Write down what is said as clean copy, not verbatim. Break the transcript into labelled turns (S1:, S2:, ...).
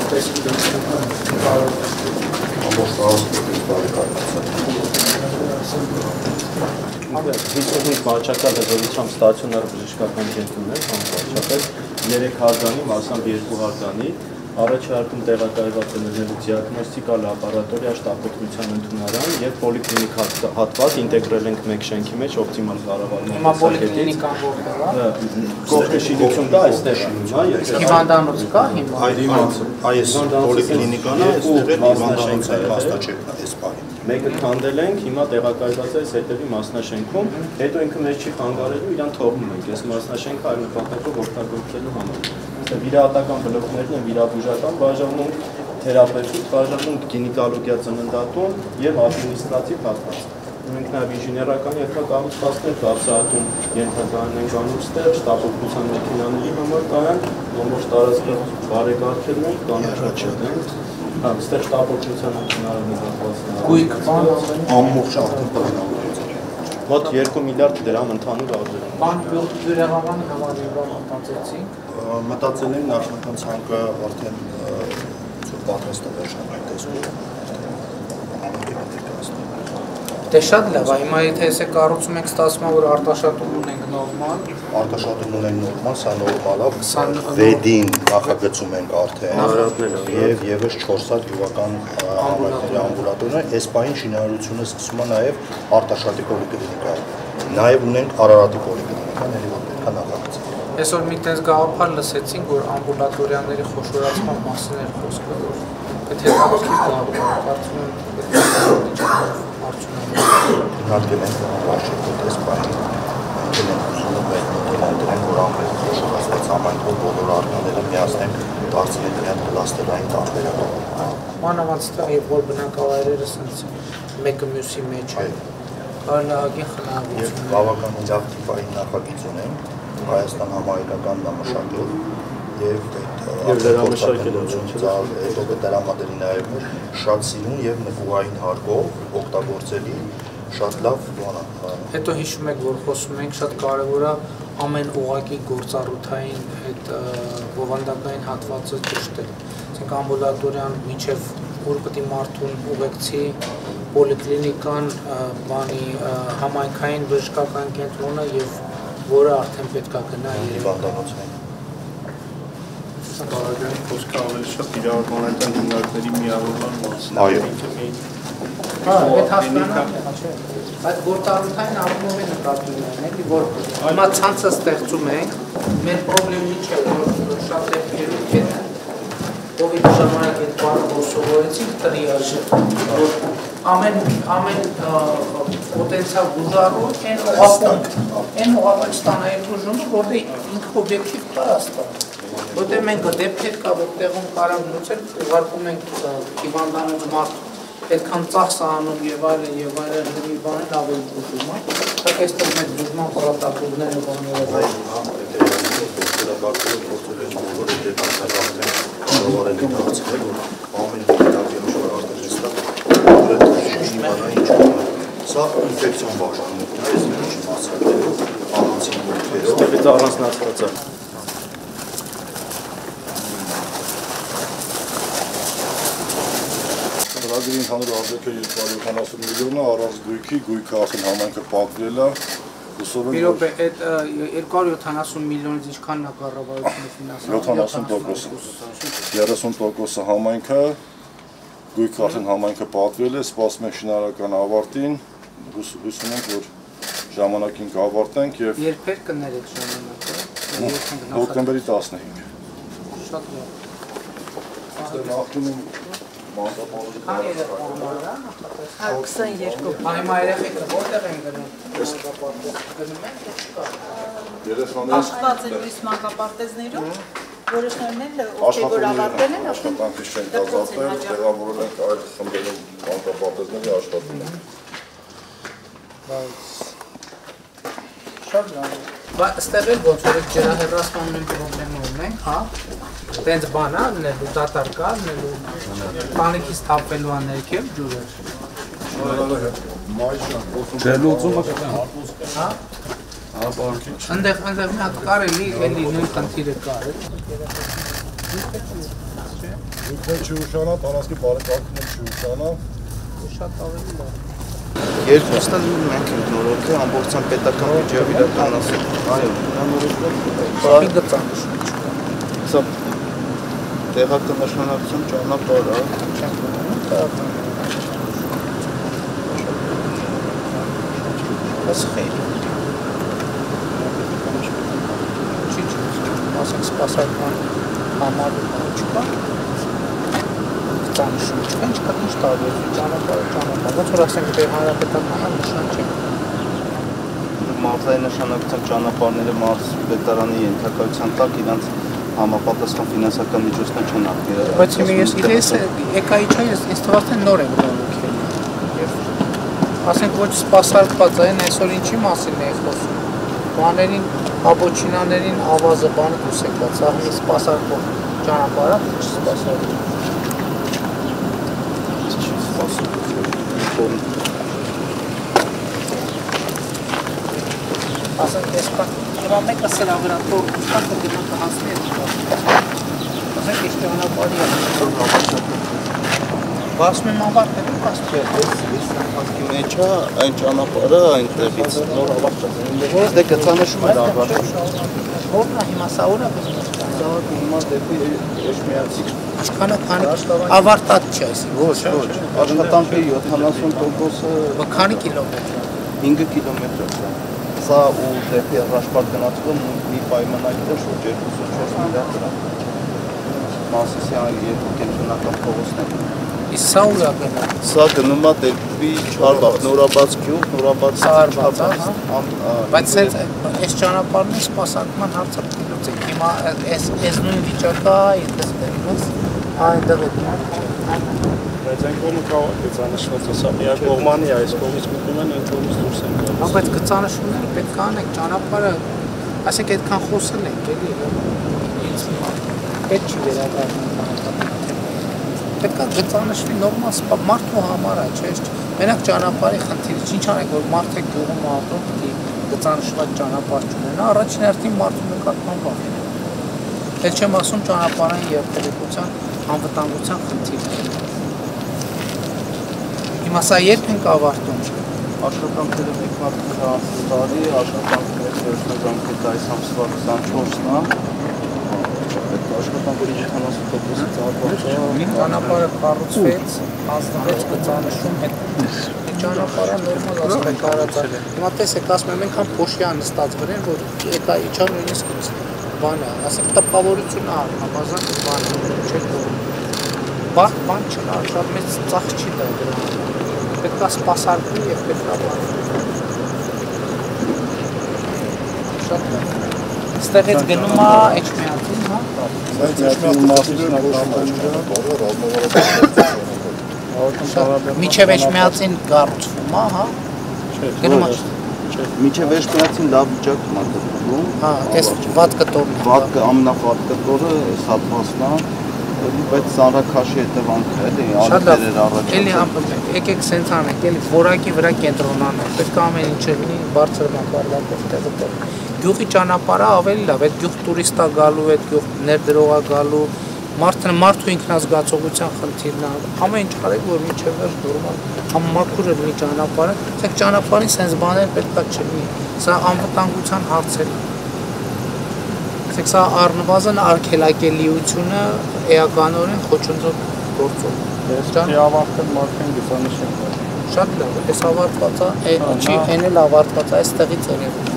S1: 55 վաճառական լեզվությամբ ստացիոնար բժշկական կենտրոններ, վաճառել 3 հարգանի, մասամբ 2 հարգանի, առաջարկում տեղակայված էներգիայից դիագնոստիկալ լաբորատորիա, շտապօգնության ընդունարան եւ պոլիկլինիկ հատված ինտեգրել ենք մեկ շենքի մեջ օպտիմալ կառավարման
S2: պոլիկլինիկան որտեղ է։
S1: Կողքը շինություն կա, այստեղ հիմա,
S2: հիվանդանոց կա հիմա։
S3: Այս պոլիկլինիկան է, այստեղ է հիվանդանոցը մասնաճյուղն է, այս բանը։
S1: Մեկը քանդել ենք, հիմա տեղակայված է հետևի մասնաշենքում, հետո ինքը մեզ չի խանգարելու, իրան թողնում ենք, այս մասնաշենքը այլ նպատակով օգտագործելու համար։ Վիրահատական բլոկներն են վիրաբուժական բաժանում, թերապևտիկ բաժանում, գինեկոլոգիա ծննդատուն եւ ադմինիստրատիվ հատված։ Մենք նաեւ ինժեներական ենթակառուցվածքներ բարձրացում ենթակայանն ենք անում ստեղ, շտապօգնության մեքենաների համար կայան, նորմալ տարածքը բարեկարգել ենք, կանաչացել ենք։ Այստեղ շտապօգնության մեքենաներն են հատվածները։
S2: Գույք բան
S3: ամբողջ արդեն պլանավորված է։
S1: Մոտ 2 միլիարդ դրամ ընդհանուր արժեք։
S2: Բան բյուրեղավանի համալիրով մտածեցինք։
S3: Մտածել ենք նախնական ցանկը արդեն պատրաստ է վերջնական տեսքով։
S2: Դե շատ լավ, հիմա եթե էսե կառուցում ենք ստացվում է որ արտաշատում ունենք նորմալ։
S3: Արտաշատում ունենք նորմալ, սա նորմալ է։ Վեդին նախագծում ենք արդեն եւ եւս 4 հատ յուղական համակարգերի ամբուլատորներ, այս պահին շինարարությունը սկսում է նաեւ արտաշատի պոլիկլինիկա։ Նաեւ ունենք Արարատի պոլիկլինիկան, ելի որ պետք է նախագծել։
S2: Այսօր մի տես գաղափար լսեցինք, որ ամբուլատորիաների խոշորացման մասին էր խոսքը, որ այդ հետաքրքիր գաղափար կարծում եմ
S3: Նարգել ենք վարշետոտ այս պահին, ընկել ենք ուզում ու դրենք, որ ամեն խոշորացված համայնքով բոլոր արգաները միացնենք, դարձնենք մի հատ կլաստերային տարբերակով։
S2: Մանավանդ ստեղ եւ որ բնակավայրերը սենց մեկը մյուսի մեջ է, արլահագին խնայողություն։
S3: Բավականին լավ տիպային նախագիծ ունենք, Հայաստան համահայկական նամշակել եւ հետո դրամատերի նաեւ շատ սիրուն եւ նկուղային հարկով օգտագործելի շատ լավ բան է։
S2: Հետո հիշում եք, որ խոսում ենք շատ կարևոր է ամեն ուղղակի գործառութային այդ բովանդակային հատվածը ճշտել։ Այսինքն ամբուլատորիան մինչև ուր պետք է մարդուն ուղեկցի, պոլիկլինիկան, բանի համայնքային բժշկական կենտրոնը եւ որը արդեն պետք է գնա
S3: հիվանդանոցային։
S4: Բարեկամներ, խոսքը ավելի շատ իրավաբանական հիմնարկների միավորման մասին է։
S2: Այդ հասկանալի է, չէ՞։ Այդ գործառութային առումով է նկատի ունեն, էլի որ հիմա ցանցը ստեղծում ենք, մեր խնդիրը չէ, որ շատ դեպքերում կեն COVID-ի ժամանակ այդ բանը որ սովորեցինք տրիաժը, որ ամեն պոտենցիալ բուժառու այն ուղղակի ստանայի բուժումը, որտեղ ինքը օբյեկտիվ կարաստ է։ Որտեղ մենք դեպքեր կա, որտեղում կարող լուծել, ուղարկում ենք հիվանդանոց մարդ այդքան ծախս անում եւ այլն մի բաներ ավելի բուժում է։ Բայց այստեղ մեր բուժման պրոտոկոլները բաները
S3: Սա ինֆեկցիոն բաժանումն է, այս վերջին մասնակցելու առանցին գործերը։
S1: Ստեղից առանձնացված է։
S4: Ծրագրի ընդհանուր արժեքը 270 միլիոն է, առանց գույքի, գույքը արդեն համայնքը պատվիրել է։
S2: Իրոք այդ 270 միլիոնից ինչքանն է կառավարությունը ֆինանսավորել։
S4: 30%-ը համայնքը, գույքը արդեն համայնքը պատվիրել է, սպասում ենք շինարարական ավարտին, հուսում ենք, որ ժամանակին կավարտենք եւ
S2: երբեր կներեք ժամանակը։
S4: հոկտեմբերի 15։
S2: Շատ լավ։
S4: Նախնում եմ
S2: Քանի երեխաներ
S5: 22
S2: Այ երեխեքը որտեղ են գնում։ Գնում են
S4: երեխաներ
S5: աշխատած են լույս մանկապարտեզներում, որոշներն էլ ովքեր որ ավարտել են,
S4: աշխատանքից չեն ազատվել, տեղավորել ենք այլ խմբերում մանկապարտեզների աշխատում են։
S2: Շատ լավ։ Բայց ստեղ էլ ոնց որ ջրահեռացման նույն պրոբլեմը ունենք, հա։ Տենց բան է, նելու դատար կա, նելու տանիքից թափվելու է ներքև ջուրը։
S4: Ջելուծումը
S2: Հա։ Այնտեղ մի հատ կարելի էլի նույն խնդիրը կար,
S4: Գույքն չուշանա, տարածքի բարեկարգն չուշանա։
S2: Շատ ավելի լավ։
S3: Երկուսն էլ մենք ենք նորոգել ամբողջական պետական բյուջեով իրականացել։ Այո, նա նորոգել։
S2: Բաղի գծանշ։
S3: Սա տեղական նշանակություն ճանապարհ է։
S2: Այս խերի։ Չի, ասենք սպասարկման համար չկա։ Գծանշում չկա, չկա ինչ տարբերություն ճանապարհը։ Ոնց որ ասենք դե հանրապետականը նշան չի։
S3: Մարզային նշանակության ճանապարհները մարզպետարանի ենթակայության տակ իրանց համապատասխան ֆինանսական միջոցներ չեն արգելել։
S2: Բայց ես եկայի չէ, ես թվաց թե նոր եմ նորոգել։ Եվ ասենք ոչ սպասարկված այն այսօր ինչի մասին է խոսում։ Բաներին, աբոչինաներին ավազը բանը դուրս եկած, սա մի սպասարկող ճանապարհ է, չսպասարկող։ Ասենք ես հիմա մեկը սրա վրա թող ուստակը գնա կհասնի այդ ասենք ես ճանապարհի բասում եմ ավարտել եմ բասում
S3: Ես հատքի մեջ է այն ճանապարհը այնտեղից նոր ավարտած է։ Դե գծանշում էր ավարտել։
S2: Որն է հիմա սա ուրա
S3: Սա հիմա դեպի Էշմիածի։
S2: Ինչքանը ավարտած չէ այսինքն։
S3: Ոչ, աշխատանքի 70%-ը
S2: քանի կիլոմետր։
S3: 5 կիլոմետր։ Սա ու դեպի Ռաշպարտ գնացումը մի պայմանագիր է շուրջ 2.4 միլիարդ դրամ։ Մասիսյան երկու կենտրոնական փողոցներ։
S2: Իսկ սա ուրա գնա։
S3: Սա գնում է դեպի Չարբախ, Նորաբաց գյուղ, Նորաբաց
S2: Չարբախ, բայց այս ճանապարհն սպասարկման հարցը լուծեք։ Հիմա այս նույն վիճակը այդպես դերից այնտեղ է։
S1: Բայց այն կողմը կարող է գծանշված է, սա միակ կողմանի է, այս կողմից մտնում են, այն կողմից դուրս են գալիս։
S2: Բայց գծանշումները պետք է անենք, ճանապարհը, ասենք այդքան խոսել ենք, էլի, ինձ պետք չի վերադառնալ ճանապարհը։ Պետք է գծանշվի նորմալ մարդու համար է, չէ՞։ Մենակ ճանապարհի խնդիրը, ինչ անենք, որ մարդը գյուղում ապրում, պիտի գծանշված ճանապարհ չունենա, առաջին հերթին մարդու նկատմամբ վախեն։ Էլ չեմ ասում ճանապարհային երթևեկության անվտանգության խնդիրը։ Հիմա սա երբ ենք ավարտում։
S3: Աշխատանքները մեկ տարի, աշխատանքները վերջնաժամկետը այս ամսվա 24-ն է։ Աշխատանքների 70%-ից ավարտված է։
S2: Ճանապարհը կառուցվեց, հանձնվեց գծանշում հետ։ Ճանապարհը նորմալ ասենք կարած է։ Հիմա տեսեք, ասում եմ, այնքան փոշի նստած վրան, որ եկա իջա նույնիսկ բանը, ասենք տպավորություն է, համազան բանը, չէ՞ որ բան չկա, շատ մեծ ծախս չի տա դրա։ Պետք է սպասարկվի եւ պետք է բան։ Շատ լավ։ Ստեղից գնում է Էջմիածին, հա։ Միջև Էջմիածին կառուցվում է, հա։ Գնում է։
S3: Միջև Էշմիածին լավ վիճակում է գտնվում։
S2: Հա, այս վատ կտորն է։
S3: Վատ ամենավատ կտորը այս հատվածն է, բայց ծանրաքաշի հետևանքը էլի ալիքներ առաջ։
S2: Էլի եկեք սենց անենք, էլի որակի վրա կենտրոնանանք։ Պետք է ամեն ինչ լինի բարձր մակարդակով տեղը։ Գյուղի ճանապարհը ավելի լավ, այդ գյուղ տուրիստա գալու, այդ գյուղ ներդրողա գալու, մարդու ինքնազգացողության խնդիրն է։ Ամեն ինչ արեք, որ մինչև վերջ նորմալ համակուրը լինի ճանապարհը, ցեք ճանապարհին սենց բաներ պետք է չլինի։ Սա անվտանգության հարց է։ Ցեք սա առնվազն արգելակելիությունը էականորեն խոչընդոտ գործով։
S1: Ես ավարտել մարդկային գծանիշ եմ։
S2: Շատ լավ, այս ավարտված է, չի, այն էլ ավարտված է, այստեղից երևում։